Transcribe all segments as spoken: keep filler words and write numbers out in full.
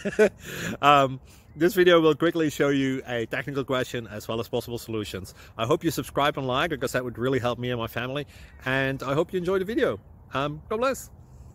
um, this video will quickly show you a technical question as well as possible solutions. I hope you subscribe and like, because that would really help me and my family. And I hope you enjoy the video. Um, God bless.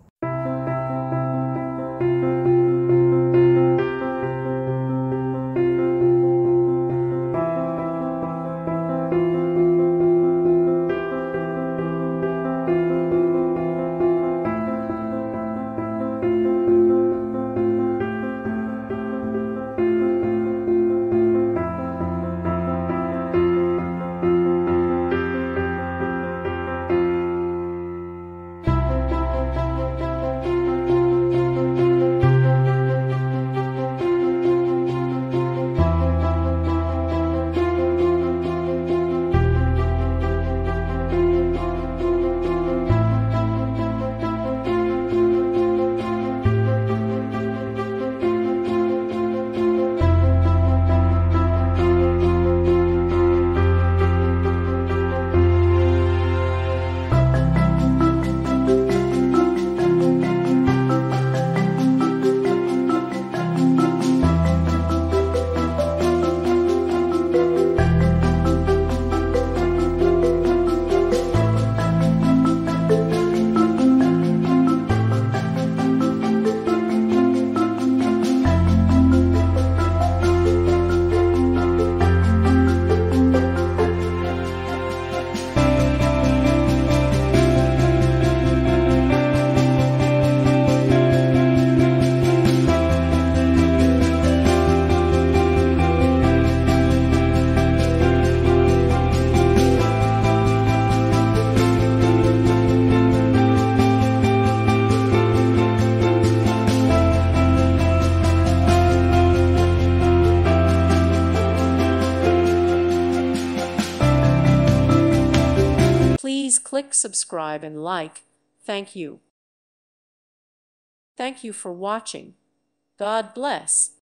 Please click subscribe and like. Thank you. Thank you for watching. God bless.